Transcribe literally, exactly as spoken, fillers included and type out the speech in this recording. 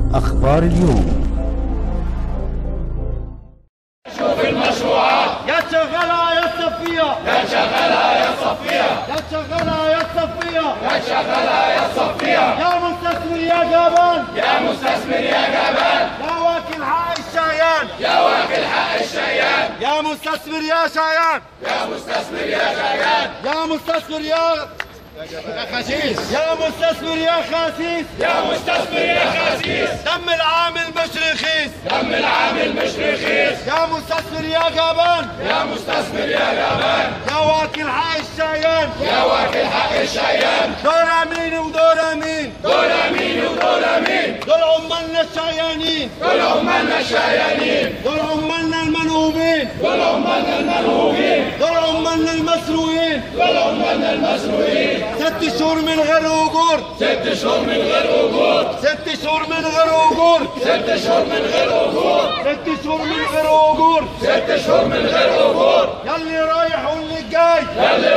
أخبار اليوم. شوف المشروعات يا تشغلها يا تصفيها، يا تشغلها يا تصفيها، يا تشغلها يا تصفيها، يا تشغلها يا تصفيها. يا مستثمر يا جبان، يا مستثمر يا جبان، يا واكل حق الشيان، يا واكل حق الشيان، يا مستثمر يا شيان، يا مستثمر يا شيان، يا مستثمر يا يا خسيس، يا مستثمر يا خسيس، يا مستثمر يا خسيس. دم العامل مش رخيص، دم العامل مش رخيص. يا مستثمر يا جبان، يا مستثمر يا جبان، يا واكل حق الشيان، يا واكل حق الشيان. دول مين ودول مين، دول مين ودول مين؟ دول عمالنا الشيانين، دول عمالنا الشيانين، دول عمالنا المنهوبين، دول عمالنا المنهوبين، دول عمالنا المسروقين، دول عمالنا المسروقين. ست شهور من غير اجور، ست شهور من غير اجور، ست شهور من غير اجور، ست شهور من غير اجور، ست شهور من غير اجور، ست شهور من غير اجور. يلي رايح واللي جاي، يلي